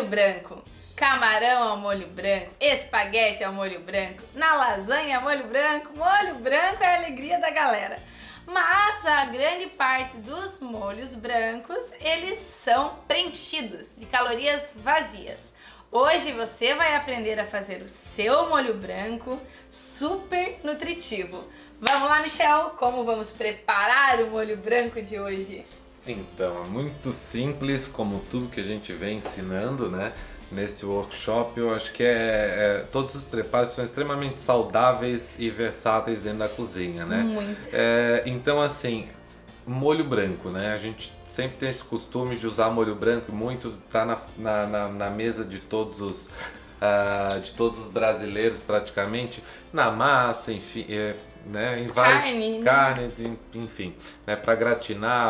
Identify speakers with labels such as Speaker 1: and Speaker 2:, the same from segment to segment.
Speaker 1: branco. Camarão ao molho branco, espaguete ao molho branco, na lasanha molho branco é a alegria da galera. Mas a grande parte dos molhos brancos, eles são preenchidos de calorias vazias. Hoje você vai aprender a fazer o seu molho branco super nutritivo. Vamos lá, Michel, como vamos preparar o molho branco de hoje?
Speaker 2: Então, é muito simples, como tudo que a gente vem ensinando, né? Nesse workshop, eu acho que todos os preparos são extremamente saudáveis e versáteis dentro da cozinha, né?
Speaker 1: Muito.
Speaker 2: Então, assim, molho branco, né? A gente sempre tem esse costume de usar molho branco, muito tá na mesa de todos os brasileiros praticamente, na massa, enfim, né? Em várias carnes, enfim, né? Para gratinar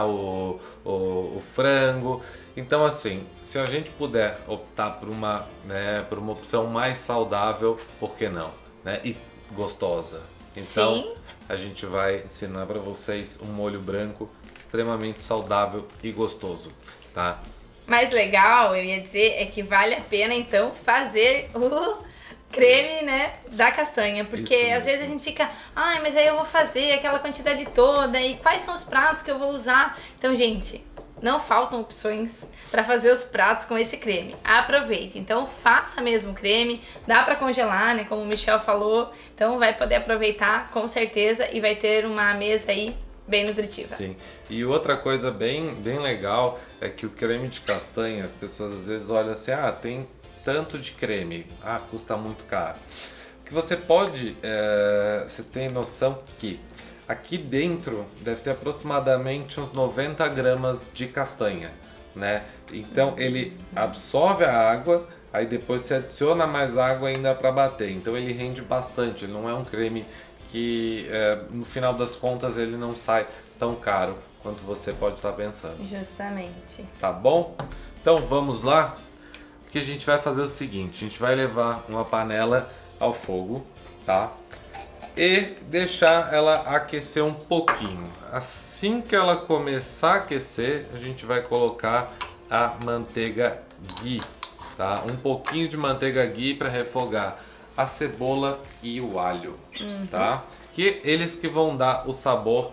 Speaker 2: o frango. Então, assim, se a gente puder optar por uma opção mais saudável, por que não? Né? E gostosa. Então, sim, a gente vai ensinar para vocês um molho branco extremamente saudável e gostoso, tá?
Speaker 1: Mais legal, eu ia dizer, é que vale a pena, então, fazer o creme, né, da castanha, porque às vezes a gente fica, ai, mas aí eu vou fazer aquela quantidade toda, e quais são os pratos que eu vou usar? Então, gente, não faltam opções para fazer os pratos com esse creme. Aproveite. Então faça mesmo o creme, dá para congelar, né, como o Michel falou. Então vai poder aproveitar com certeza e vai ter uma mesa aí bem nutritiva.
Speaker 2: Sim. E outra coisa bem legal é que o creme de castanha, as pessoas às vezes olham assim, tem tanto de creme, custa muito caro. Que você pode, você tem noção que aqui dentro deve ter aproximadamente uns 90 gramas de castanha, né? Então ele absorve a água, aí depois você adiciona mais água ainda para bater. Então ele rende bastante, ele não é um creme que no final das contas ele não sai tão caro quanto você pode estar pensando.
Speaker 1: Justamente.
Speaker 2: Tá bom? Então vamos lá? O que a gente vai fazer é o seguinte, a gente vai levar uma panela ao fogo, tá? E deixar ela aquecer um pouquinho. Assim que ela começar a aquecer, a gente vai colocar a manteiga ghee, tá? Um pouquinho de manteiga ghee para refogar a cebola e o alho, tá? Que eles que vão dar o sabor,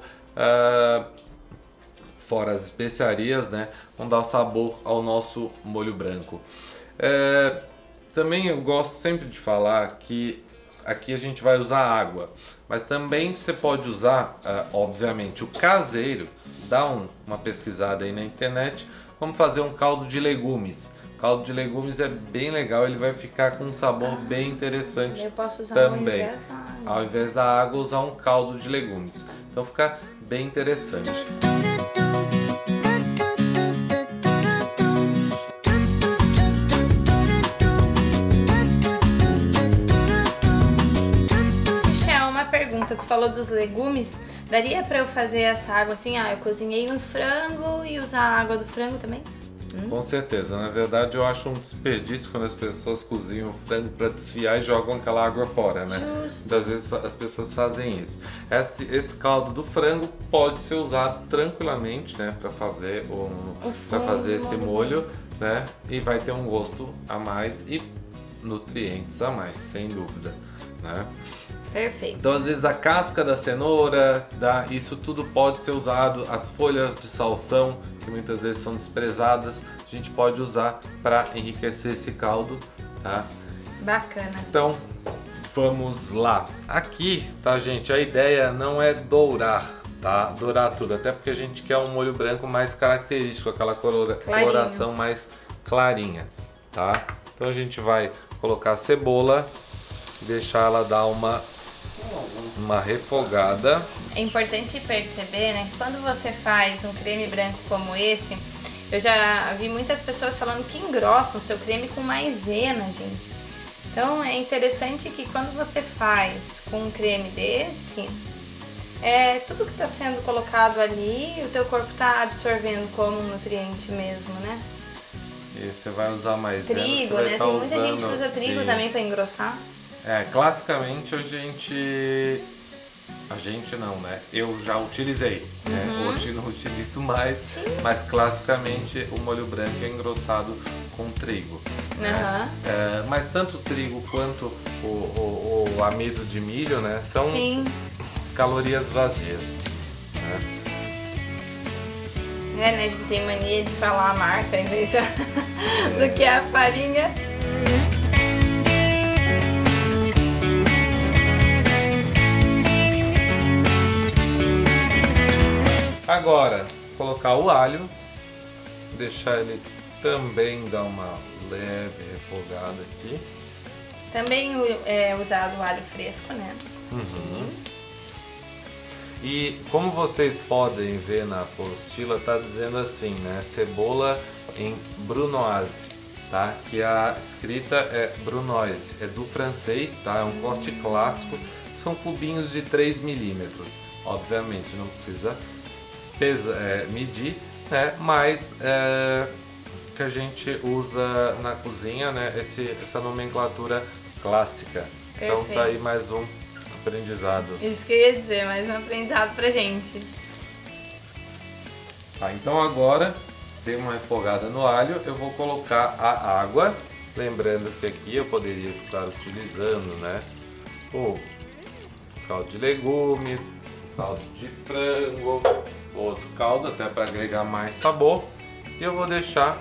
Speaker 2: fora as especiarias, né? Vão dar o sabor ao nosso molho branco. Também eu gosto sempre de falar que aqui a gente vai usar água, mas também você pode usar, obviamente, o caseiro. Dá uma pesquisada aí na internet, vamos fazer um caldo de legumes. O caldo de legumes é bem legal, ele vai ficar com um sabor bem interessante.
Speaker 1: Eu posso usar
Speaker 2: também. Ao invés da água, usar um caldo de legumes. Então fica bem interessante.
Speaker 1: Pergunta, tu falou dos legumes, daria pra eu fazer essa água assim, eu cozinhei um frango e usar a água do frango também?
Speaker 2: Com certeza, na verdade eu acho um desperdício quando as pessoas cozinham o frango para desfiar e jogam aquela água fora, né?
Speaker 1: Justo.
Speaker 2: Muitas vezes as pessoas fazem isso. Esse caldo do frango pode ser usado tranquilamente, né, para fazer esse molho, né? E vai ter um gosto a mais e nutrientes a mais, sem dúvida, né?
Speaker 1: Perfeito.
Speaker 2: Então, às vezes, a casca da cenoura, isso tudo pode ser usado, as folhas de salsão, que muitas vezes são desprezadas, a gente pode usar para enriquecer esse caldo, tá?
Speaker 1: Bacana.
Speaker 2: Então, vamos lá. Aqui, tá, gente, a ideia não é dourar, tá? Dourar tudo, até porque a gente quer um molho branco mais característico, aquela coloração mais clarinha, tá? Então, a gente vai colocar a cebola, deixar ela dar uma refogada.
Speaker 1: É importante perceber, né, que quando você faz um creme branco como esse, eu já vi muitas pessoas falando que engrossam o seu creme com maisena, gente. Então é interessante que quando você faz com um creme desse, tudo que está sendo colocado ali, o teu corpo está absorvendo como um nutriente mesmo, né?
Speaker 2: E você vai usar maisena.
Speaker 1: Trigo, né? Tem muita gente que usa trigo também para engrossar.
Speaker 2: Classicamente a gente não, né? Eu já utilizei, né? Hoje não utilizo mais, mas classicamente o molho branco é engrossado com trigo.
Speaker 1: Aham.
Speaker 2: Mas tanto o trigo quanto o amido de milho, né, são
Speaker 1: Sim.
Speaker 2: calorias vazias. Né?
Speaker 1: Né? A gente tem mania de falar a marca em vez do que a farinha.
Speaker 2: Agora, colocar o alho, deixar ele também dar uma leve refogada aqui.
Speaker 1: Também é usado o alho fresco, né?
Speaker 2: E como vocês podem ver na apostila, tá dizendo assim, né? Cebola em brunoise, tá? Que a escrita é brunoise, é do francês, tá? É um corte clássico, são cubinhos de 3 milímetros. Obviamente não precisa medir, né? Mas que a gente usa na cozinha, né? Essa nomenclatura clássica.
Speaker 1: Perfeito.
Speaker 2: Então tá aí mais um aprendizado.
Speaker 1: Isso que eu ia dizer, mais um aprendizado pra gente.
Speaker 2: Tá, então agora dei uma refogada no alho, eu vou colocar a água, lembrando que aqui eu poderia estar utilizando, né, o caldo de legumes, caldo de frango, outro caldo até para agregar mais sabor, e eu vou deixar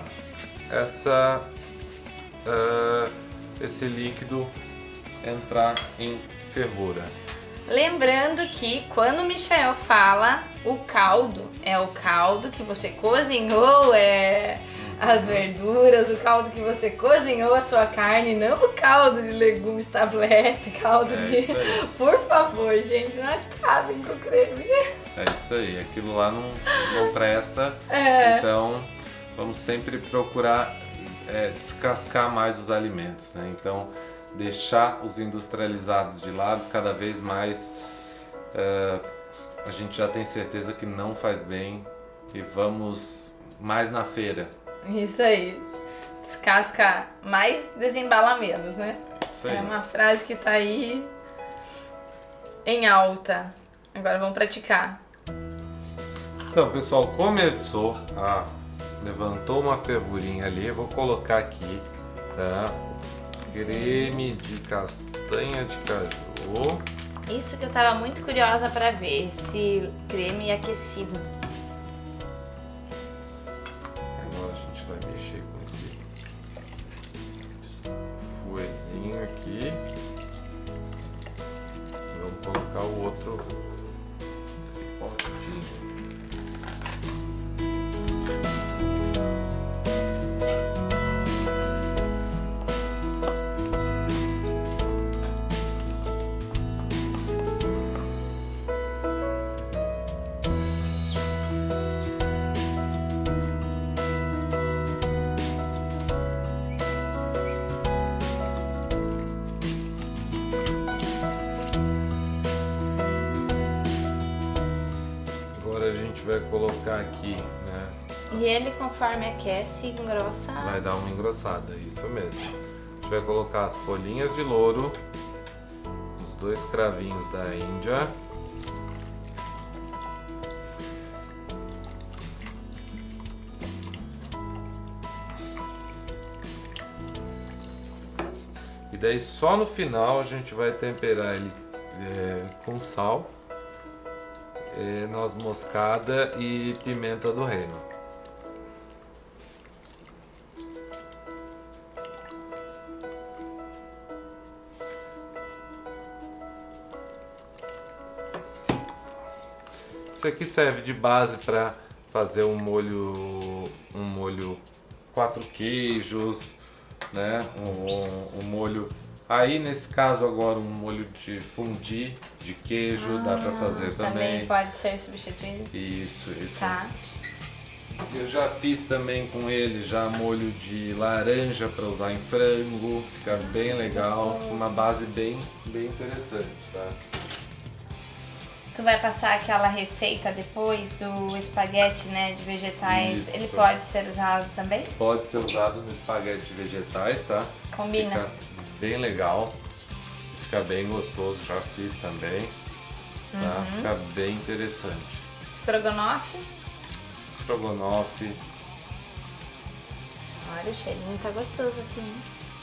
Speaker 2: esse líquido entrar em fervura.
Speaker 1: Lembrando que quando o Michael fala o caldo, é o caldo que você cozinhou, as verduras, o caldo que você cozinhou a sua carne, não o caldo de legumes tablete, caldo de...
Speaker 2: Isso aí.
Speaker 1: Por favor, gente, não acabem com o creme.
Speaker 2: É isso aí, aquilo lá não presta, então vamos sempre procurar descascar mais os alimentos, né? Então deixar os industrializados de lado, cada vez mais a gente já tem certeza que não faz bem e vamos mais na feira.
Speaker 1: Isso aí, descasca mais, desembala menos, né?
Speaker 2: Isso aí.
Speaker 1: É uma frase que tá aí em alta. Agora vamos praticar.
Speaker 2: Então, pessoal, levantou uma fervurinha ali, eu vou colocar aqui, tá? Creme de castanha de caju.
Speaker 1: Isso que eu tava muito curiosa pra ver, esse creme aquecido.
Speaker 2: Agora a gente vai mexer com esse fouetzinho aqui. E vamos colocar o outro potinho. Vai colocar aqui, né?
Speaker 1: E ele, conforme aquece, engrossa.
Speaker 2: Vai dar uma engrossada, isso mesmo. A gente vai colocar as folhinhas de louro, os 2 cravinhos da Índia. E daí só no final a gente vai temperar ele com sal, noz moscada e pimenta do reino. Isso aqui serve de base para fazer um molho 4 queijos, né? Um molho. Aí nesse caso agora um molho de fondue de queijo dá para fazer também.
Speaker 1: Também pode ser substituído.
Speaker 2: Isso.
Speaker 1: Tá.
Speaker 2: Eu já fiz também com ele já molho de laranja para usar em frango, fica bem legal, uma base bem interessante, tá?
Speaker 1: Tu vai passar aquela receita depois do espaguete, né, de vegetais.
Speaker 2: Isso.
Speaker 1: Ele pode ser usado também?
Speaker 2: Pode ser usado no espaguete de vegetais, tá?
Speaker 1: Combina.
Speaker 2: Fica bem legal, fica bem gostoso, já fiz também, tá? Fica bem interessante.
Speaker 1: Estrogonofe?
Speaker 2: Estrogonofe.
Speaker 1: Olha, o cheirinho tá gostoso aqui, hein?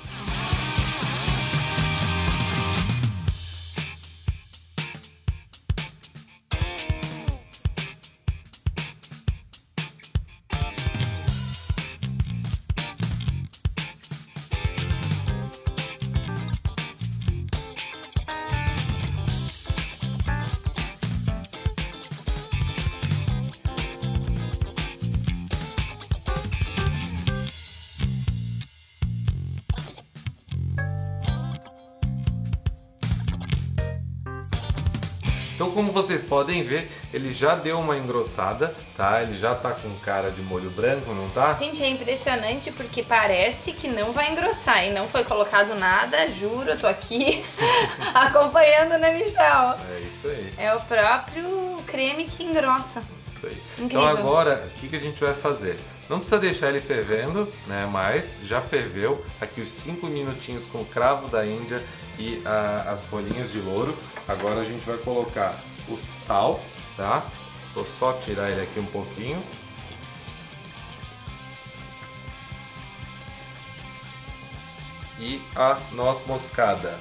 Speaker 2: Então, como vocês podem ver, ele já deu uma engrossada, tá? Ele já tá com cara de molho branco, não tá?
Speaker 1: Gente, é impressionante porque parece que não vai engrossar e não foi colocado nada, juro, eu tô aqui acompanhando, né, Michel?
Speaker 2: É isso aí.
Speaker 1: É o próprio creme que engrossa.
Speaker 2: Isso aí.
Speaker 1: Incrível.
Speaker 2: Então agora, o que a gente vai fazer? Não precisa deixar ele fervendo, né? Mas já ferveu. Aqui os 5 minutinhos com o cravo da Índia e as folhinhas de louro. Agora a gente vai colocar o sal, tá? Vou só tirar ele aqui um pouquinho. E a noz moscada.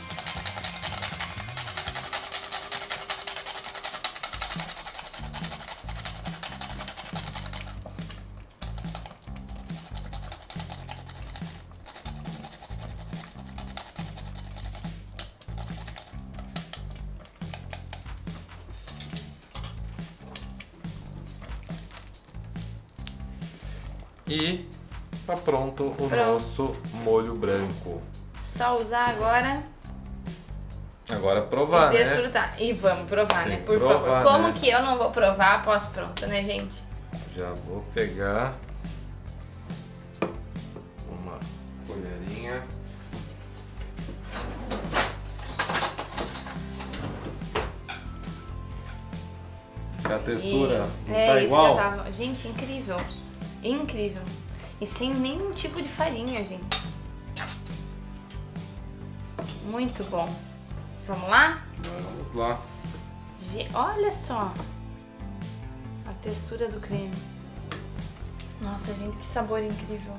Speaker 2: E tá pronto o nosso molho branco.
Speaker 1: Só usar agora
Speaker 2: Agora provar,
Speaker 1: e
Speaker 2: né?
Speaker 1: desfrutar. E vamos provar,
Speaker 2: Tem
Speaker 1: né?
Speaker 2: que
Speaker 1: Por
Speaker 2: provar,
Speaker 1: favor. Como
Speaker 2: né?
Speaker 1: que eu não vou provar após pronto, né, gente?
Speaker 2: Já vou pegar uma colherinha. A textura não tá
Speaker 1: isso
Speaker 2: igual?
Speaker 1: que eu tava. Gente, incrível. Incrível. E sem nenhum tipo de farinha, gente. Muito bom. Vamos lá?
Speaker 2: Vamos lá.
Speaker 1: Olha só a textura do creme. Nossa, gente, que sabor incrível.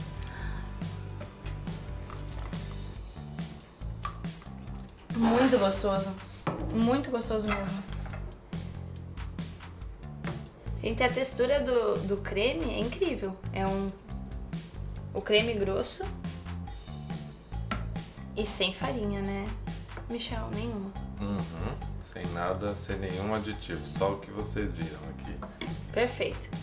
Speaker 1: Muito gostoso. Muito gostoso mesmo. Gente, a textura do creme é incrível. É o creme grosso e sem farinha, né? Michel, nenhuma.
Speaker 2: Uhum. Sem nada, sem nenhum aditivo. Só o que vocês viram aqui.
Speaker 1: Perfeito.